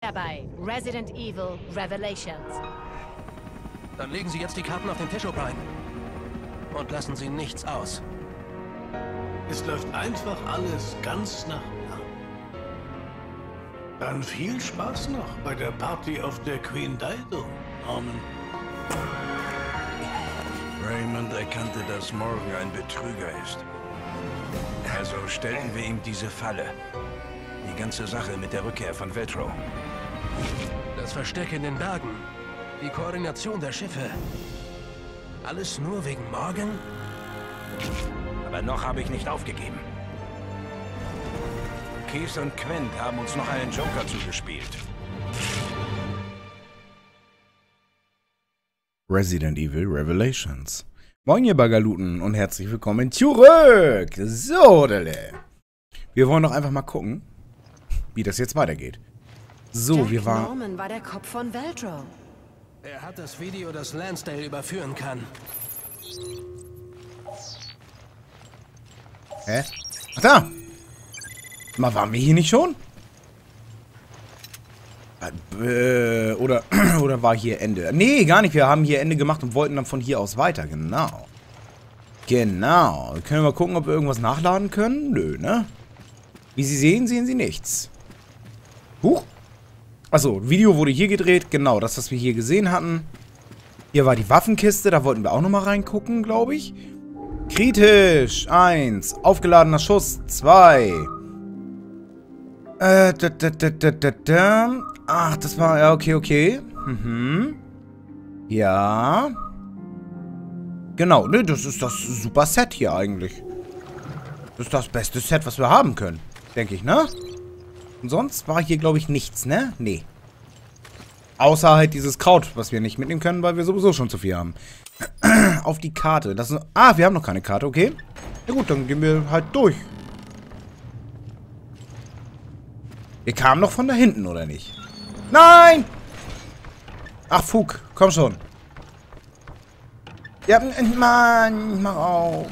Bei Resident Evil Revelations. Dann legen Sie jetzt die Karten auf den Tisch, O'Brien. Und lassen Sie nichts aus. Es läuft einfach alles ganz nach Plan. Dann viel Spaß noch bei der Party auf der Queen Dido, Norman. Raymond erkannte, dass Morgan ein Betrüger ist. Also stellten wir ihm diese Falle. Die ganze Sache mit der Rückkehr von Vetro. Das Versteck in den Bergen. Die Koordination der Schiffe. Alles nur wegen Morgan? Aber noch habe ich nicht aufgegeben. Keith und Quint haben uns noch einen Joker zugespielt. Resident Evil Revelations. Moin ihr Bagaluten und herzlich willkommen zurück. So, Dele. Wir wollen doch einfach mal gucken, wie das jetzt weitergeht. So, Jack wir waren... Norman war der Kopf von Veltro. Er hat das Video, das Lansdale überführen kann. Hä? Ach da! Mal, waren wir hier nicht schon? Oder war hier Ende? Nee, gar nicht. Wir haben hier Ende gemacht und wollten dann von hier aus weiter. Genau. Genau. Können wir mal gucken, ob wir irgendwas nachladen können? Nö, ne? Wie Sie sehen, sehen Sie nichts. Huch. Achso, Video wurde hier gedreht. Genau, das, was wir hier gesehen hatten. Hier war die Waffenkiste. Da wollten wir auch nochmal reingucken, glaube ich. Kritisch. 1. Aufgeladener Schuss. 2. Ach, das war... Ja, okay. Mhm. Ja. Genau, ne, das ist das super Set hier eigentlich. Das ist das beste Set, was wir haben können. Denke ich, ne? Und sonst war hier, glaube ich, nichts, ne? Nee. Außer halt dieses Kraut, was wir nicht mitnehmen können, weil wir sowieso schon zu viel haben. Auf die Karte. Das ist, wir haben noch keine Karte, okay. Ja gut, dann gehen wir halt durch. Wir kamen noch von da hinten, oder nicht? Nein! Ach, Fug, komm schon. Ja, Mann, mach auf.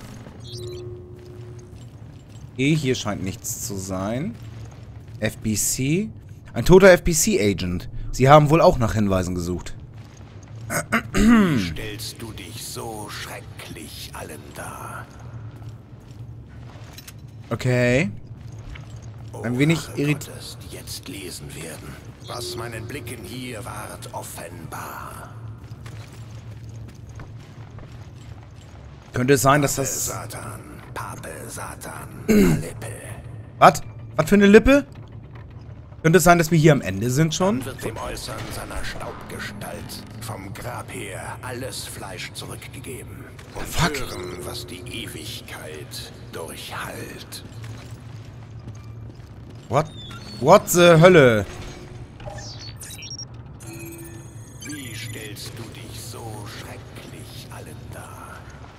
Okay, hier scheint nichts zu sein. FBC. Ein toter FBC-Agent. Sie haben wohl auch nach Hinweisen gesucht. Wie stellst du dich so schrecklich allen dar? Okay. Ein wenig irritiert. Jetzt lesen werden, was meinen Blicken hier ward offenbar. Könnte es sein, dass das... Satan, Pape Satan, Lippe. Was? Was für eine Lippe? Könnte es sein, dass wir hier am Ende sind schon? Wird dem Äußern seiner Staubgestalt vom Grab her alles Fleisch zurückgegeben. Und Fuck. hören, was die Ewigkeit durchhallt. What? What the Hölle? Wie stellst du dich so schrecklich allen dar?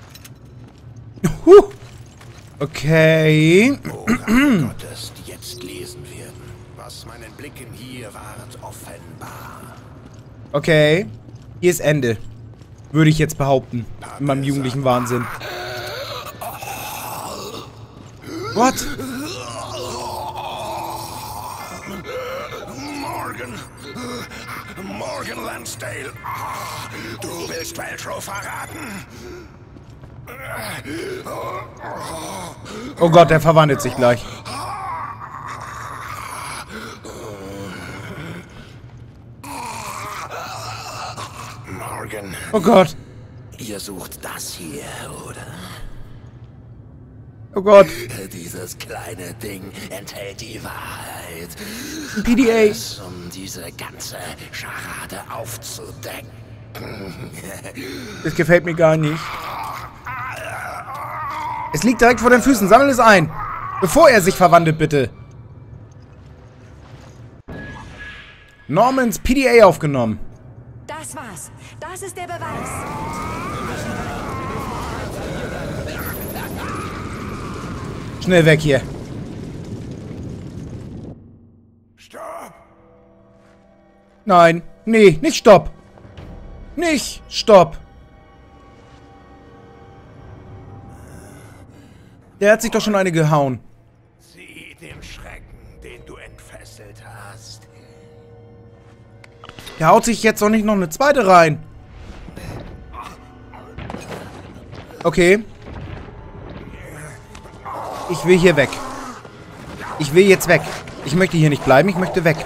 Okay. Orakel Gottes, die jetzt lesen werden, was meinen Blicken hier ward offenbar. Okay. Hier ist Ende. Würde ich jetzt behaupten. In meinem jugendlichen Wahnsinn. What? Morgan Lansdale. Du willst Veltro verraten? Oh Gott, der verwandelt sich gleich. Morgan. Oh Gott. Ihr sucht das hier, oder? Oh Gott. Dieses kleine Ding enthält die Wahrheit. PDA. Alles, um diese ganze Scharade aufzudecken. Das gefällt mir gar nicht. Es liegt direkt vor den Füßen. Sammel es ein. Bevor er sich verwandelt, bitte. Normans PDA aufgenommen. Das war's. Das ist der Beweis. Schnell weg hier. Stopp! Nein. Nee, nicht Stopp. Nicht Stopp. Der hat sich doch schon eine gehauen. Sieh den Schrecken, den du entfesselt hast. Der haut sich jetzt doch nicht noch eine zweite rein. Okay. Ich will hier weg. Ich will jetzt weg. Ich möchte hier nicht bleiben, ich möchte weg.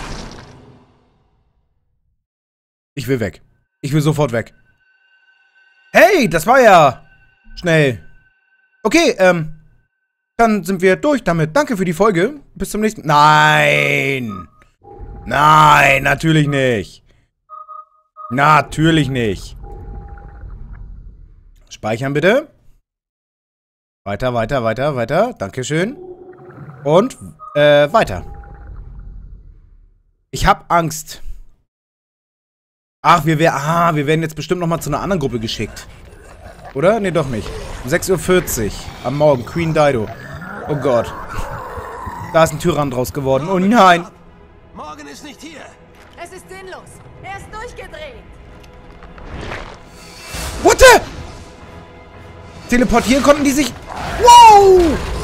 Ich will weg. Ich will sofort weg. Hey, das war ja schnell. Okay, dann sind wir durch damit. Danke für die Folge. Bis zum nächsten... Nein! Nein, natürlich nicht. Natürlich nicht. Speichern bitte. Weiter, weiter, weiter, weiter. Dankeschön. Und, weiter. Ich hab Angst. Ach, wir werden jetzt bestimmt nochmal zu einer anderen Gruppe geschickt. Oder? Nee, doch nicht. Um 6:40 Uhr am Morgen. Queen Dido. Oh Gott. Da ist ein Tyrann draus geworden. Oh nein. Morgen ist nicht hier. Es ist sinnlos. Er ist durchgedreht. What the? Teleportieren konnten die sich... Wow!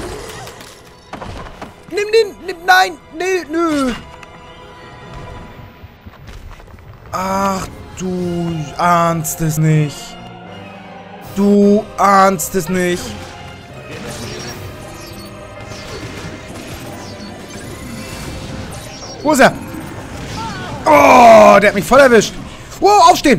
Nimm den... Nein! Nee, nö! Ach, du ahnst es nicht. Du ahnst es nicht. Wo ist er? Oh, der hat mich voll erwischt. Wow, aufstehen!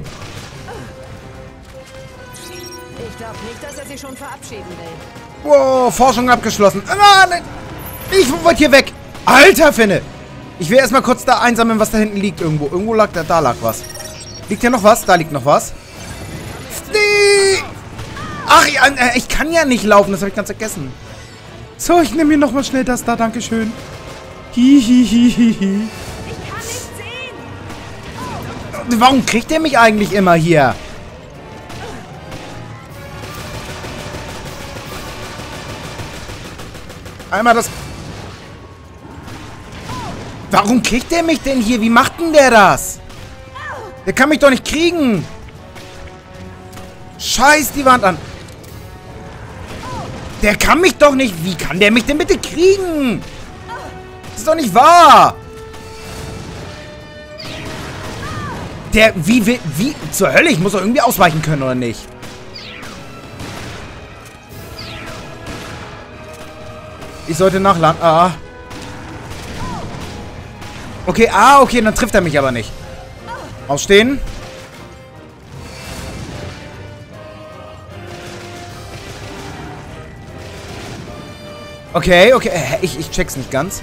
Ich glaube nicht, dass er sich schon verabschieden will. Wow, Forschung abgeschlossen. Ah, nein. Ich wollte hier weg. Alter Finne. Ich will erstmal kurz da einsammeln, was da hinten liegt irgendwo. Irgendwo lag da lag was. Liegt hier noch was? Da liegt noch was. Nee. Ach, ich kann ja nicht laufen. Das habe ich ganz vergessen. So, ich nehme mir nochmal schnell das da. Dankeschön. Hihihihihi. Ich kann nicht sehen. Warum kriegt der mich eigentlich immer hier? Einmal das... Warum kriegt der mich denn hier? Wie macht denn der das? Der kann mich doch nicht kriegen. Scheiß die Wand an. Der kann mich doch nicht... Wie kann der mich denn bitte kriegen? Das ist doch nicht wahr. Der... Wie zur Hölle? Ich muss doch irgendwie ausweichen können, oder nicht? Ich sollte nachladen. Ah. Okay, okay, dann trifft er mich aber nicht. Aufstehen. Okay, okay. Ich check's nicht ganz.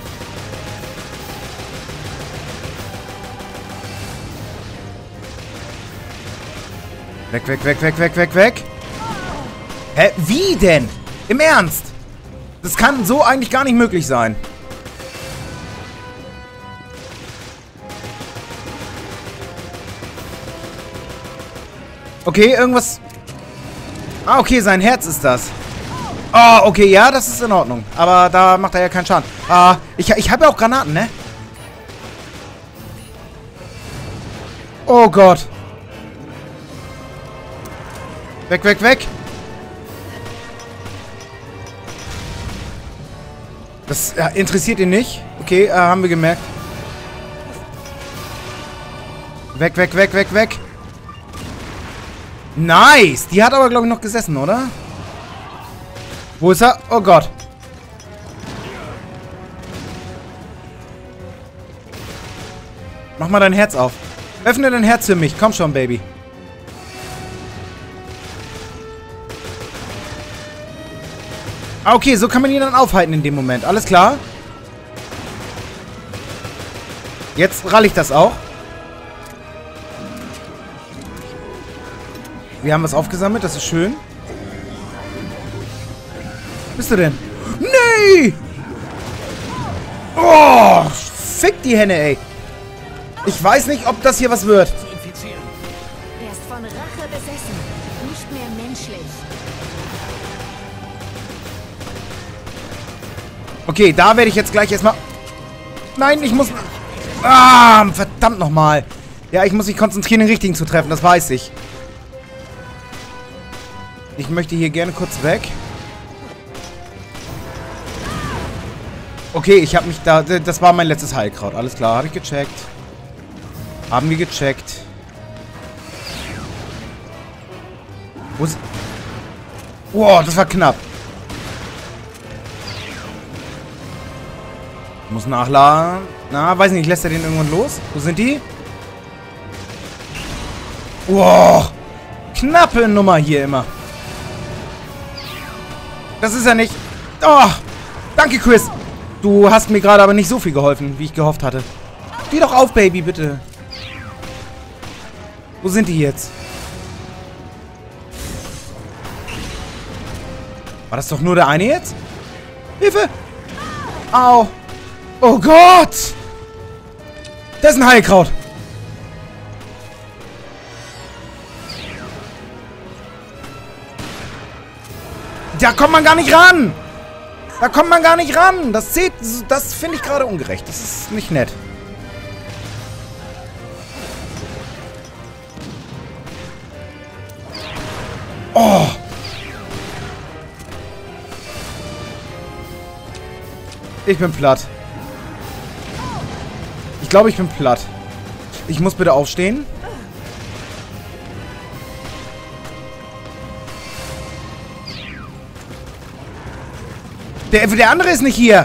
Weg, weg, weg, weg, weg, weg, weg. Hä? Wie denn? Im Ernst? Das kann so eigentlich gar nicht möglich sein. Okay, irgendwas... Ah, okay, sein Herz ist das. Oh, okay, ja, das ist in Ordnung. Aber da macht er ja keinen Schaden. Ah, ich habe ja auch Granaten, ne? Oh Gott. Weg, weg, weg. Das interessiert ihn nicht. Okay, haben wir gemerkt. Weg, weg, weg, weg, weg. Nice. Die hat aber, glaube ich, noch gesessen, oder? Wo ist er? Oh Gott. Mach mal dein Herz auf. Öffne dein Herz für mich. Komm schon, Baby. Ah, okay, so kann man ihn dann aufhalten in dem Moment. Alles klar. Jetzt ralle ich das auch. Wir haben was aufgesammelt, das ist schön. Wo bist du denn? Nee! Oh, fick die Henne, ey. Ich weiß nicht, ob das hier was wird. Er ist von Rache besessen. Nicht mehr menschlich. Okay, da werde ich jetzt gleich erstmal... Nein, ich muss... Ah, verdammt nochmal. Ja, ich muss mich konzentrieren, den richtigen zu treffen, das weiß ich. Ich möchte hier gerne kurz weg. Okay, ich habe mich da... Das war mein letztes Heilkraut. Alles klar, habe ich gecheckt. Haben wir gecheckt. Wo ist... Wow, das war knapp. Muss nachladen. Na, weiß nicht, lässt er den irgendwann los? Wo sind die? Wow. Knappe Nummer hier immer. Das ist ja nicht... Oh, danke, Chris. Du hast mir gerade aber nicht so viel geholfen, wie ich gehofft hatte. Steh doch auf, Baby, bitte. Wo sind die jetzt? War das doch nur der eine jetzt? Hilfe! Au! Oh Gott! Das ist ein Heilkraut! Da kommt man gar nicht ran! Da kommt man gar nicht ran! Das zählt... Das finde ich gerade ungerecht. Das ist nicht nett. Oh! Ich bin platt. Ich glaube, ich bin platt. Ich muss bitte aufstehen. Der andere ist nicht hier.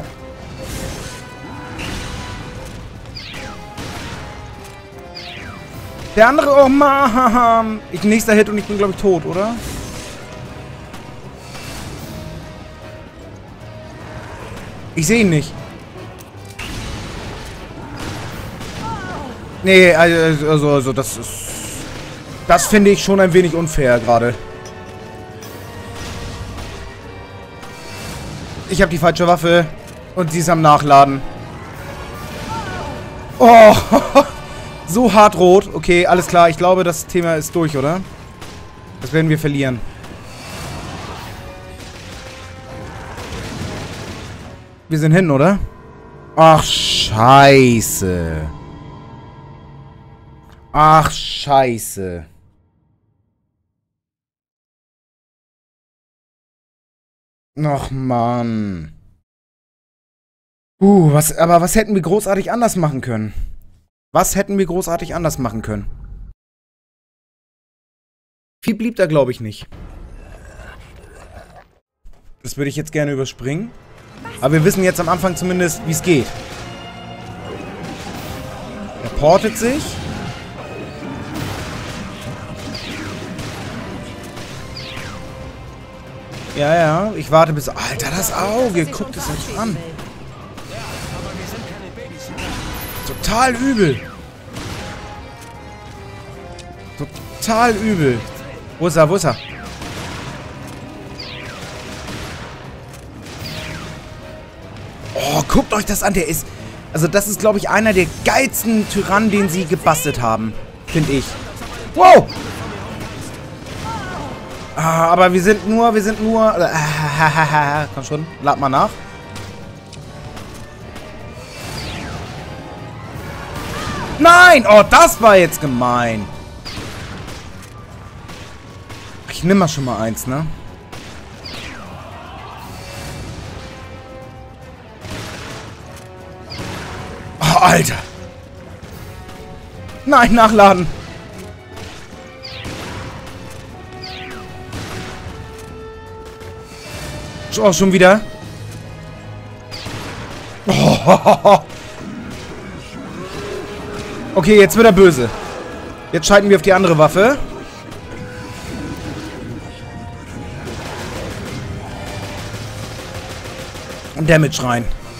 Der andere... Oh Mann. Nächster Hit und ich bin, glaube ich, tot, oder? Ich sehe ihn nicht. Nee, also das ist... Das finde ich schon ein wenig unfair gerade. Ich habe die falsche Waffe und sie ist am Nachladen. Oh, so hart rot. Okay, alles klar. Ich glaube, das Thema ist durch, oder? Das werden wir verlieren. Wir sind hin, oder? Ach, scheiße. Ach, scheiße. Ach, Mann. Aber was hätten wir großartig anders machen können? Was hätten wir großartig anders machen können? Viel blieb da, glaube ich, nicht. Das würde ich jetzt gerne überspringen. Aber wir wissen jetzt am Anfang zumindest, wie es geht. Er portet sich. Ja, ja. Ich warte bis... Alter, das Auge. Guckt es euch an. Total übel. Total übel. Wo ist er? Wo ist er? Oh, guckt euch das an. Der ist... Also das ist, glaube ich, einer der geilsten Tyrannen, den sie gebastelt haben. Finde ich. Wow! Ah, aber wir sind nur... Komm schon, lad mal nach. Nein! Oh, das war jetzt gemein. Ich nehme mal schon mal eins, ne? Oh, Alter! Nein, nachladen! Oh, schon wieder? Oh. Okay, jetzt wird er böse. Jetzt schalten wir auf die andere Waffe. Und Damage rein.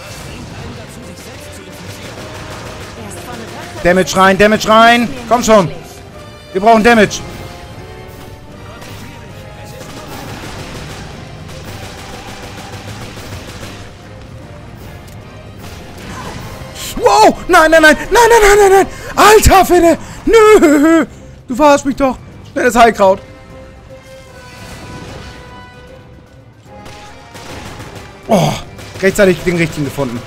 Damage rein, Damage rein. Komm schon. Wir brauchen Damage. Wow! Nein, nein, nein! Nein, nein, nein, nein, nein! Alter, Finne! Nö! Du verarschst mich doch! Schnelles Heilkraut! Oh! Rechtzeitig den richtigen gefunden.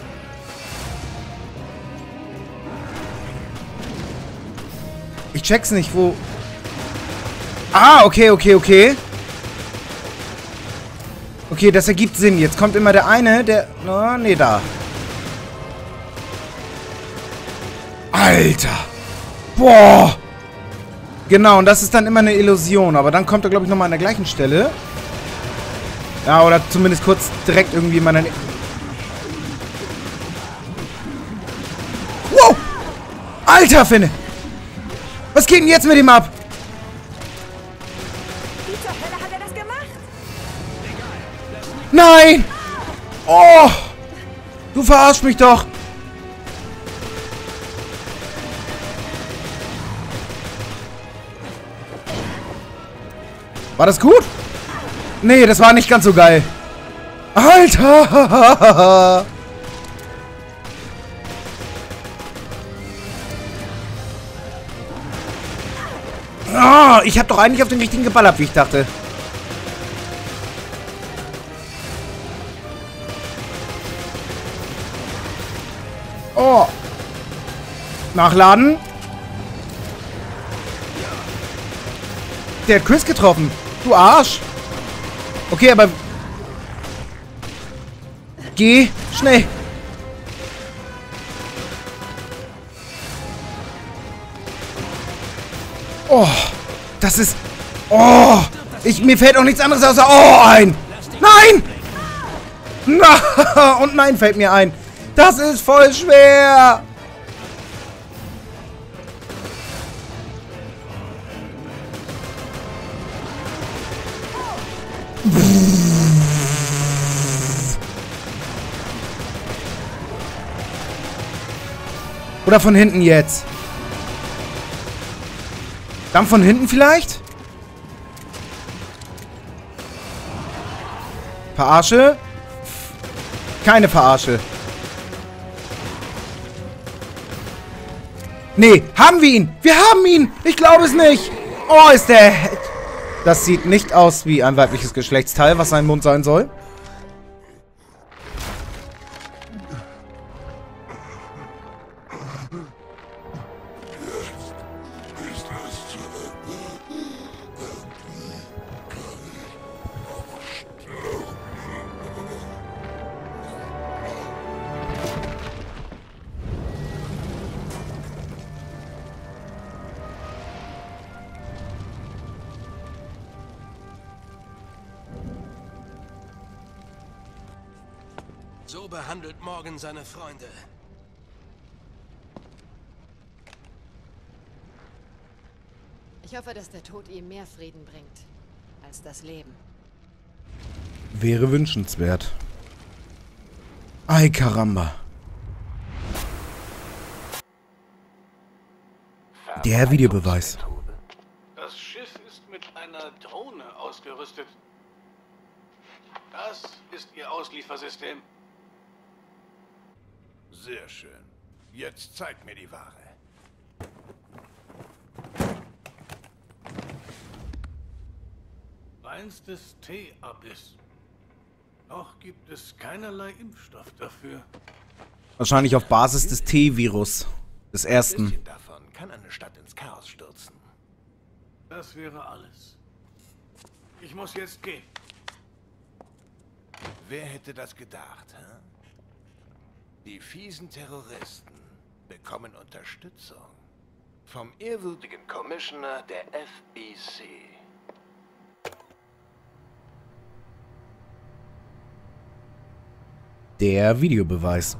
Ich check's nicht, wo... Ah, okay, okay, okay. Okay, das ergibt Sinn. Jetzt kommt immer der eine, der... Oh, nee, da. Alter! Boah! Genau, und das ist dann immer eine Illusion. Aber dann kommt er, glaube ich, nochmal an der gleichen Stelle. Ja, oder zumindest kurz direkt irgendwie in meiner... Wow! Alter, Finne! Was geht denn jetzt mit ihm ab? Wie zur Hölle hat er das gemacht? Nein! Oh! Du verarschst mich doch! War das gut? Nee, das war nicht ganz so geil. Alter! Oh, ich hab doch eigentlich auf den richtigen geballert, wie ich dachte. Oh. Nachladen. Der hat Chris getroffen. Du Arsch. Okay, aber... Geh schnell. Oh, das ist... Oh, mir fällt auch nichts anderes außer Oh ein. Nein! Na, und nein fällt mir ein. Das ist voll schwer. Oder von hinten jetzt. Dann von hinten vielleicht? Verarsche? Keine Verarsche. Nee, haben wir ihn. Wir haben ihn. Ich glaube es nicht. Oh, ist der... Das sieht nicht aus wie ein weibliches Geschlechtsteil, was sein Mund sein soll. So behandelt Morgan seine Freunde. Ich hoffe, dass der Tod ihm mehr Frieden bringt als das Leben. Wäre wünschenswert. Ay, caramba. Der Videobeweis. Das Schiff ist mit einer Drohne ausgerüstet. Das ist ihr Ausliefersystem. Sehr schön. Jetzt zeig mir die Ware. Reinstes T-Abyss. Noch gibt es keinerlei Impfstoff dafür. Wahrscheinlich auf Basis des T-Virus. Des Ein ersten. bisschen davon kann eine Stadt ins Chaos stürzen. Das wäre alles. Ich muss jetzt gehen. Wer hätte das gedacht, hä? Die fiesen Terroristen bekommen Unterstützung vom ehrwürdigen Commissioner der FBC. Der Videobeweis.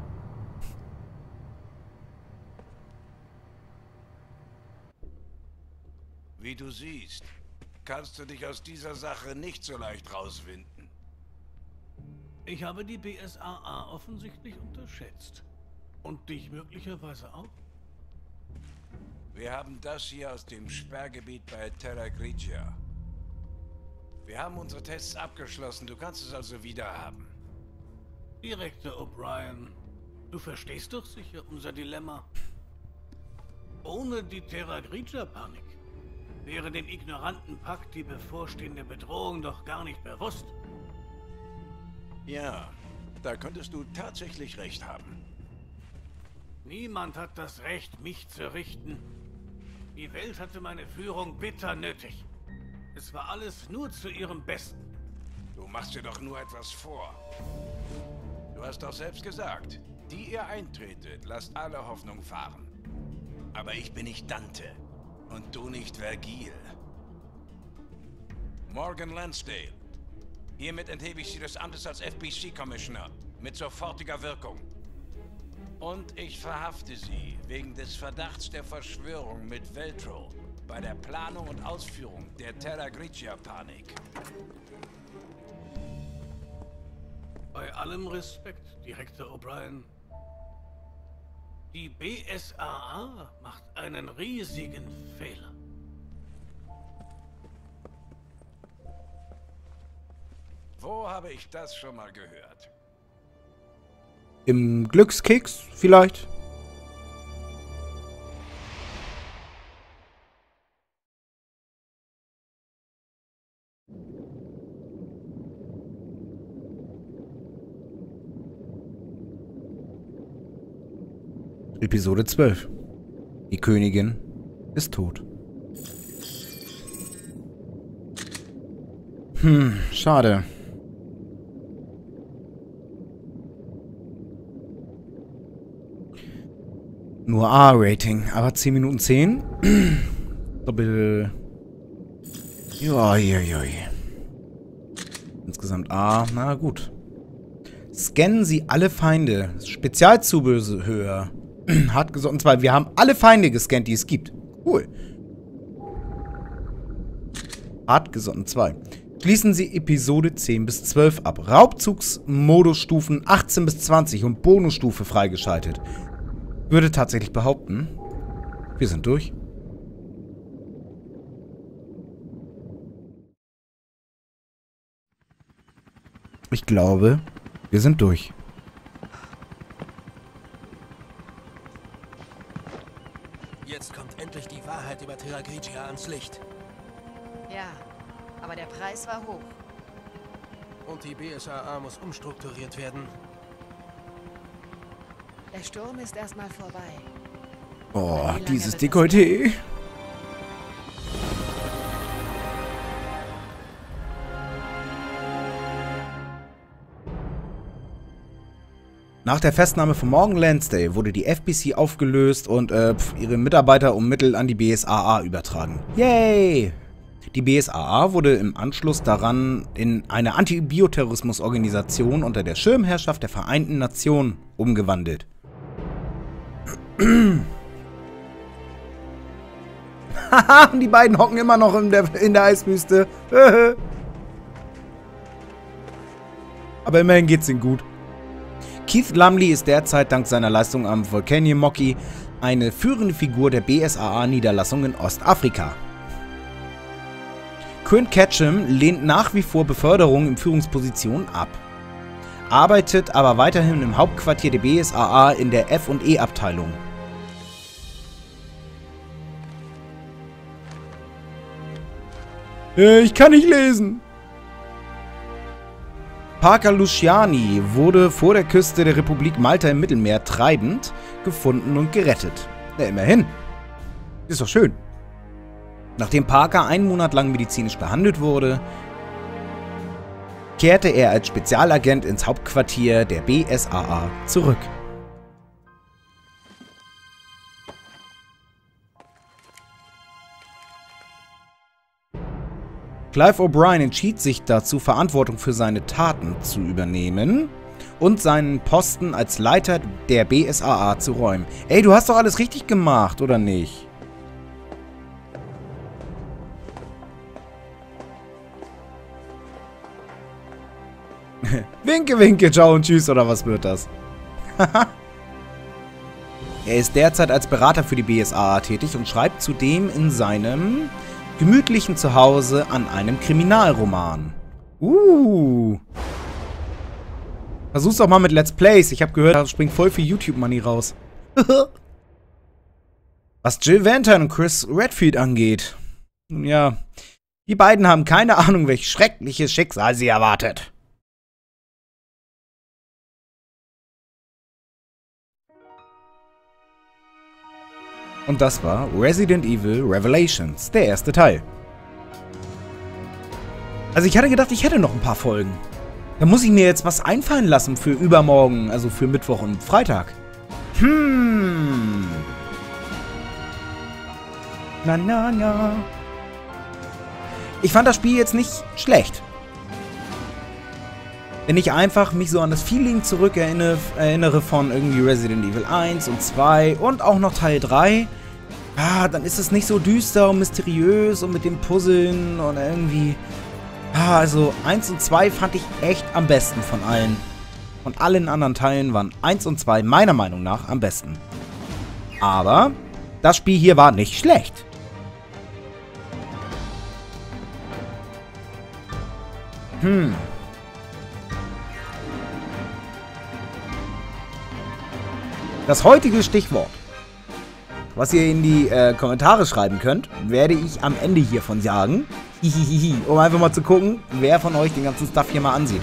Wie du siehst, kannst du dich aus dieser Sache nicht so leicht rauswinden. Ich habe die BSAA offensichtlich unterschätzt. Und dich möglicherweise auch? Wir haben das hier aus dem Sperrgebiet bei Terra Grigia. Wir haben unsere Tests abgeschlossen, du kannst es also wieder haben. Direktor O'Brien, du verstehst doch sicher unser Dilemma. Ohne die Terra Grigia-Panik wäre dem ignoranten Pakt die bevorstehende Bedrohung doch gar nicht bewusst. Ja, da könntest du tatsächlich recht haben. Niemand hat das Recht, mich zu richten. Die Welt hatte meine Führung bitter nötig. Es war alles nur zu ihrem Besten. Du machst dir doch nur etwas vor. Du hast doch selbst gesagt, die ihr eintretet, lasst alle Hoffnung fahren. Aber ich bin nicht Dante. Und du nicht Vergil. Morgan Lansdale. Hiermit enthebe ich Sie des Amtes als FBC-Commissioner. Mit sofortiger Wirkung. Und ich verhafte Sie wegen des Verdachts der Verschwörung mit Veltro bei der Planung und Ausführung der Terra Grigia-Panik. Bei allem Respekt, Direktor O'Brien. Die BSAA macht einen riesigen Fehler. Wo habe ich das schon mal gehört? Im Glückskeks vielleicht? Episode 12. Die Königin ist tot. Schade. Nur A-Rating, aber 10 Minuten 10. Doppel... Joi. Insgesamt A, na gut. Scannen Sie alle Feinde. Spezialzubehör. Hartgesotten 2. Wir haben alle Feinde gescannt, die es gibt. Cool. Hartgesotten 2. Schließen Sie Episode 10 bis 12 ab. Raubzugsmodusstufen 18 bis 20 und Bonusstufe freigeschaltet. Würde tatsächlich behaupten, wir sind durch. Ich glaube, wir sind durch. Jetzt kommt endlich die Wahrheit über Terra Grigia ans Licht. Ja, aber der Preis war hoch. Und die BSAA muss umstrukturiert werden. Der Sturm ist erstmal vorbei. Oh, dieses Dekolleté. Nach der Festnahme von Morgan Lansdale wurde die FBC aufgelöst und ihre Mitarbeiter um Mittel an die BSAA übertragen. Yay! Die BSAA wurde im Anschluss daran in eine Antibioterrorismus-Organisation unter der Schirmherrschaft der Vereinten Nationen umgewandelt. Haha, die beiden hocken immer noch in der Eiswüste. Aber immerhin geht's ihnen gut. Keith Lumley ist derzeit dank seiner Leistung am Volcanium Mocky eine führende Figur der BSAA-Niederlassung in Ostafrika. Quint Ketchum lehnt nach wie vor Beförderung in Führungspositionen ab, arbeitet aber weiterhin im Hauptquartier der BSAA in der F&E-Abteilung. Ich kann nicht lesen. Parker Luciani wurde vor der Küste der Republik Malta im Mittelmeer treibend gefunden und gerettet. Ja, immerhin. Ist doch schön. Nachdem Parker einen Monat lang medizinisch behandelt wurde, kehrte er als Spezialagent ins Hauptquartier der BSAA zurück. Clive O'Brien entschied sich dazu, Verantwortung für seine Taten zu übernehmen und seinen Posten als Leiter der BSAA zu räumen. Ey, du hast doch alles richtig gemacht, oder nicht? Winke, winke, ciao und tschüss, oder was wird das? Er ist derzeit als Berater für die BSAA tätig und schreibt zudem in seinem gemütlichen Zuhause an einem Kriminalroman. Versuch's doch mal mit Let's Plays. Ich habe gehört, da springt voll viel YouTube-Money raus. Was Jill Vanton und Chris Redfield angeht. Nun ja, die beiden haben keine Ahnung, welch schreckliches Schicksal sie erwartet. Und das war Resident Evil Revelations, der erste Teil. Also ich hatte gedacht, ich hätte noch ein paar Folgen. Da muss ich mir jetzt was einfallen lassen für übermorgen, also für Mittwoch und Freitag. Na, na, na. Ich fand das Spiel jetzt nicht schlecht. Wenn ich einfach mich so an das Feeling erinnere von irgendwie Resident Evil 1 und 2 und auch noch Teil 3, dann ist es nicht so düster und mysteriös und mit dem Puzzeln und irgendwie... also 1 und 2 fand ich echt am besten von allen. Von allen anderen Teilen waren 1 und 2 meiner Meinung nach am besten. Aber das Spiel hier war nicht schlecht. Das heutige Stichwort, was ihr in die Kommentare schreiben könnt, werde ich am Ende hiervon sagen. Um einfach mal zu gucken, wer von euch den ganzen Stuff hier mal ansieht.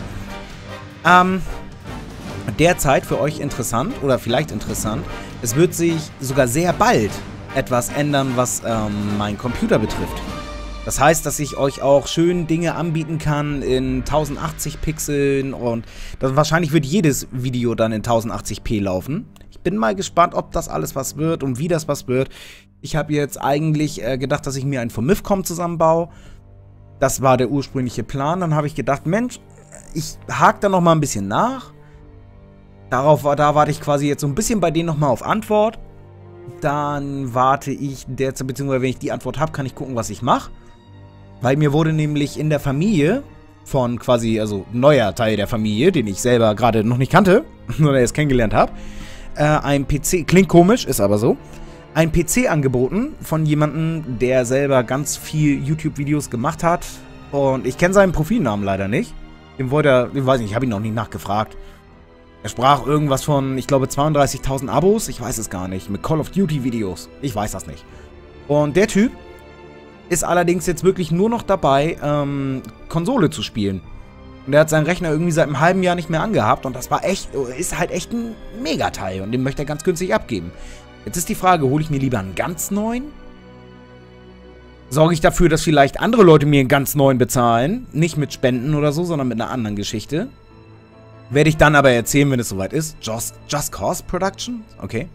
Derzeit für euch interessant, oder vielleicht interessant, es wird sich sogar sehr bald etwas ändern, was meinen Computer betrifft. Das heißt, dass ich euch auch schön Dinge anbieten kann in 1080 Pixeln und wahrscheinlich wird jedes Video dann in 1080p laufen. Ich bin mal gespannt, ob das alles was wird und wie das was wird. Ich habe jetzt eigentlich gedacht, dass ich mir einen von Mifcom zusammenbaue. Das war der ursprüngliche Plan. Dann habe ich gedacht, Mensch, ich hake da noch mal ein bisschen nach. Da warte ich quasi jetzt so ein bisschen bei denen noch mal auf Antwort. Dann warte ich derzeit, beziehungsweise wenn ich die Antwort habe, kann ich gucken, was ich mache. Weil mir wurde nämlich in der Familie von quasi, also neuer Teil der Familie, den ich selber gerade noch nicht kannte, nur erst kennengelernt habe, ein PC, klingt komisch, ist aber so, ein PC angeboten von jemandem, der selber ganz viel YouTube-Videos gemacht hat. Und ich kenne seinen Profilnamen leider nicht. Den wollte er, ich weiß nicht, ich habe ihn noch nicht nachgefragt. Er sprach irgendwas von, ich glaube, 32.000 Abos, ich weiß es gar nicht, mit Call of Duty Videos. Ich weiß das nicht. Und der Typ ist allerdings jetzt wirklich nur noch dabei, Konsole zu spielen. Und er hat seinen Rechner irgendwie seit einem halben Jahr nicht mehr angehabt und das ist halt echt ein Megateil und den möchte er ganz günstig abgeben. Jetzt ist die Frage, hole ich mir lieber einen ganz neuen? Sorge ich dafür, dass vielleicht andere Leute mir einen ganz neuen bezahlen? Nicht mit Spenden oder so, sondern mit einer anderen Geschichte. Werde ich dann aber erzählen, wenn es soweit ist. Just Cause Production? Okay.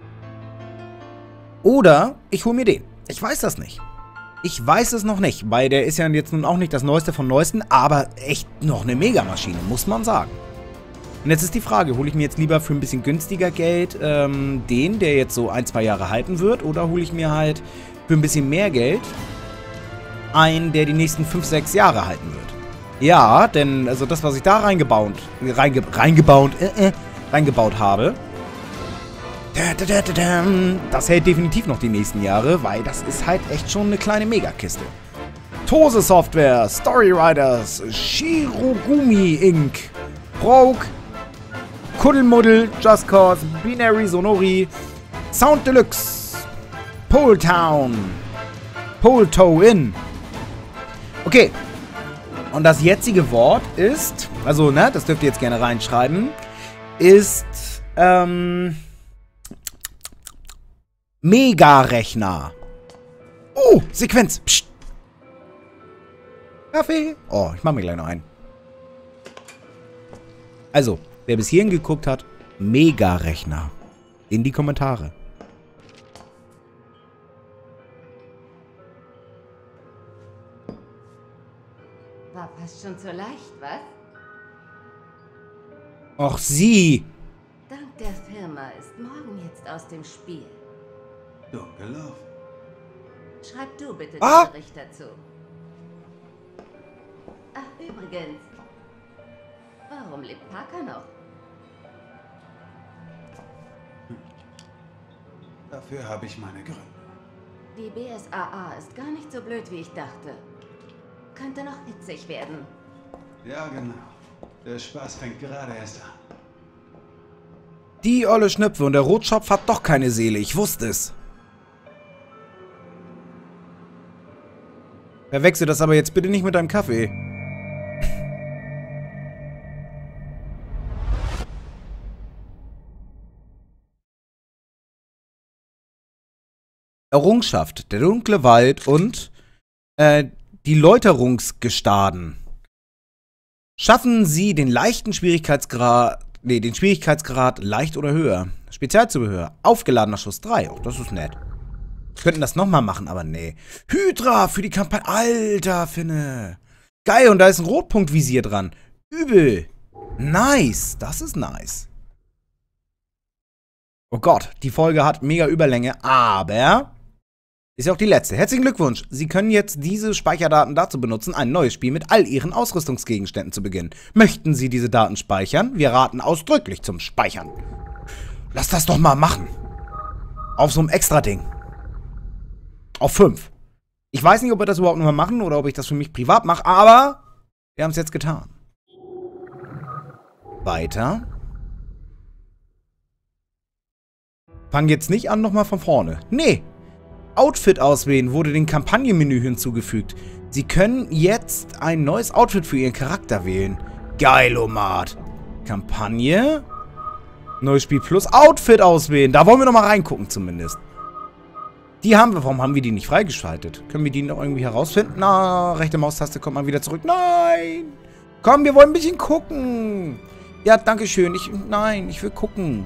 Oder ich hole mir den. Ich weiß das nicht. Ich weiß es noch nicht, weil der ist ja jetzt nun auch nicht das Neueste vom Neuesten, aber echt noch eine Megamaschine, muss man sagen. Und jetzt ist die Frage, hole ich mir jetzt lieber für ein bisschen günstiger Geld den, der jetzt so 1-2 Jahre halten wird, oder hole ich mir halt für ein bisschen mehr Geld einen, der die nächsten 5-6 Jahre halten wird. Ja, denn also das, was ich da reingebaut habe, das hält definitiv noch die nächsten Jahre, weil das ist halt echt schon eine kleine Megakiste. Tose Software, Storywriters, Shirogumi Inc., Rogue, Kuddelmuddel, Just Cause, Binary Sonori, Sound Deluxe, Pole Town, Pole Toe In. Okay. Und das jetzige Wort ist, also, ne, das dürft ihr jetzt gerne reinschreiben, ist, Mega-Rechner. Oh, Sequenz. Psst. Kaffee. Oh, ich mach mir gleich noch einen. Also, wer bis hierhin geguckt hat, Mega-Rechner. In die Kommentare. War fast schon zu leicht, was? Och, sie. Dank der Firma ist morgen jetzt aus dem Spiel. Dumm gelaufen. Schreib du bitte den Bericht dazu. Ach, übrigens. Warum lebt Parker noch? Dafür habe ich meine Gründe. Die BSAA ist gar nicht so blöd, wie ich dachte. Könnte noch witzig werden. Ja, genau. Der Spaß fängt gerade erst an. Die olle Schnüpfe und der Rotschopf hat doch keine Seele, ich wusste es. Verwechsel das aber jetzt bitte nicht mit deinem Kaffee. Errungenschaft, der dunkle Wald und die Läuterungsgestaden. Schaffen Sie den leichten Schwierigkeitsgrad, den Schwierigkeitsgrad leicht oder höher. Spezialzubehör, aufgeladener Schuss 3. Oh, das ist nett. Könnten das nochmal machen, aber nee. Hydra für die Kampagne. Alter, Finne. Geil, und da ist ein Rotpunktvisier dran. Übel. Nice. Das ist nice. Oh Gott, die Folge hat mega Überlänge, aber ist ja auch die letzte. Herzlichen Glückwunsch. Sie können jetzt diese Speicherdaten dazu benutzen, ein neues Spiel mit all Ihren Ausrüstungsgegenständen zu beginnen. Möchten Sie diese Daten speichern? Wir raten ausdrücklich zum Speichern. Lass das doch mal machen. Auf so einem Extra-Ding. Auf 5. Ich weiß nicht, ob wir das überhaupt noch mal machen oder ob ich das für mich privat mache, aber wir haben es jetzt getan. Weiter. Fang jetzt nicht an nochmal von vorne. Nee. Outfit auswählen wurde dem Kampagnenmenü hinzugefügt. Sie können jetzt ein neues Outfit für Ihren Charakter wählen. Geilomat. Kampagne. Neues Spiel plus Outfit auswählen. Da wollen wir nochmal reingucken zumindest. Die haben wir. Warum haben wir die nicht freigeschaltet? Können wir die noch irgendwie herausfinden? Na, rechte Maustaste kommt mal wieder zurück. Nein! Komm, wir wollen ein bisschen gucken. Ja, danke schön. Nein, ich will gucken.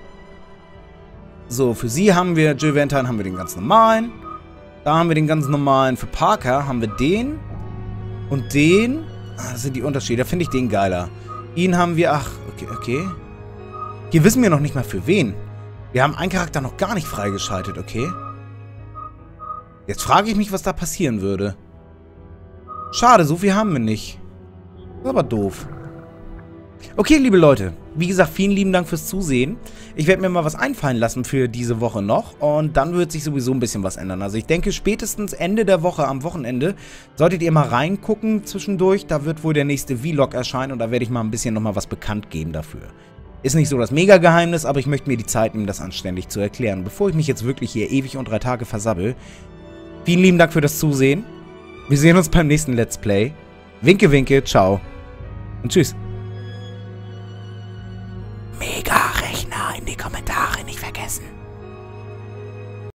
So, für sie haben wir, Jill Valentine haben wir den ganz normalen. Da haben wir den ganz normalen. Für Parker haben wir den. Und den. Ah, das sind die Unterschiede. Da finde ich den geiler. Ihn haben wir, ach, okay. Hier wissen wir noch nicht mal für wen. Wir haben einen Charakter noch gar nicht freigeschaltet, okay. Jetzt frage ich mich, was da passieren würde. Schade, so viel haben wir nicht. Das ist aber doof. Okay, liebe Leute. Wie gesagt, vielen lieben Dank fürs Zusehen. Ich werde mir mal was einfallen lassen für diese Woche noch. Und dann wird sich sowieso ein bisschen was ändern. Also ich denke, spätestens Ende der Woche, am Wochenende, solltet ihr mal reingucken zwischendurch. Da wird wohl der nächste Vlog erscheinen. Und da werde ich mal ein bisschen nochmal was bekannt geben dafür. Ist nicht so das Mega-Geheimnis, aber ich möchte mir die Zeit nehmen, das anständig zu erklären. Bevor ich mich jetzt wirklich hier ewig und 3 Tage versabbel. Vielen lieben Dank für das Zusehen. Wir sehen uns beim nächsten Let's Play. Winke, winke, ciao. Und tschüss. Mega-Rechner in die Kommentare nicht vergessen.